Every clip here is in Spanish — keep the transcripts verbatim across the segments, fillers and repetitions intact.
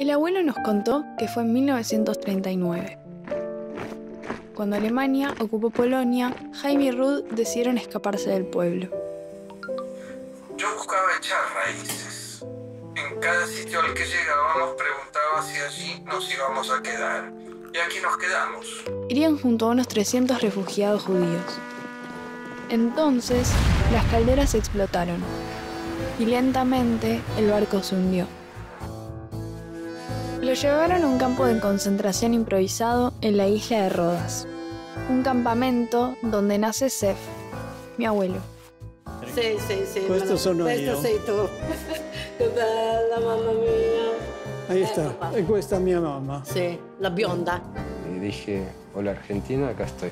El abuelo nos contó que fue en mil novecientos treinta y nueve. Cuando Alemania ocupó Polonia, Jaime y Ruth decidieron escaparse del pueblo. Yo buscaba echar raíces. En cada sitio al que llegábamos preguntaba si allí nos íbamos a quedar. Y aquí nos quedamos. Irían junto a unos trescientos refugiados judíos. Entonces, las calderas explotaron. Y lentamente el barco se hundió. Lo llevaron a un campo de concentración improvisado en la isla de Rodas. Un campamento donde nace Sef, mi abuelo. Sì, sì, sì. Questo sono questo io. sei tu. Che bella, mamma mia. Ahí Ecco está, qua. e questa è mia mamma. Sì, la bionda. Y dije, hola Argentina, acá estoy.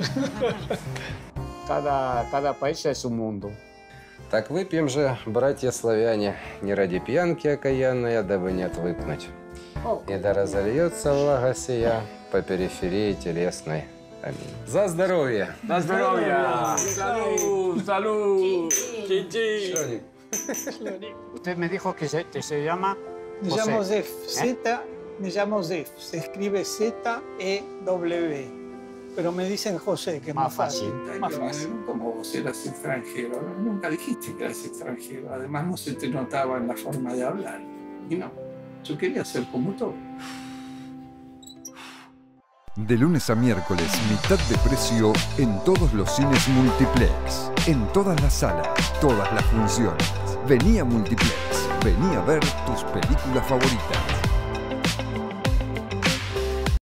Cada, cada país es un mundo. Так выпьем же, братья славяне, не ради пьянки окаянной, а дабы не отвыкнуть. И да разольется влага сия по периферии телесной. Аминь. За здоровье! ¡La здоровья! ¡Salud! ¡Salud! ¡Chin, chin! Шоник. Usted me dijo que se, que se llama Me José. llamo Zef, Z, me llamo Zef, se escribe Z E W, pero me dicen José, que es más, Más fácil. fácil. Más fácil. Como vos eras extranjero, nunca dijiste que eras extranjero. Además no se te notaba en la forma de hablar. Y no, yo quería ser como tú. De lunes a miércoles, mitad de precio en todos los cines Multiplex. En todas las salas, todas las funciones. Vení a Multiplex. Vení a ver tus películas favoritas.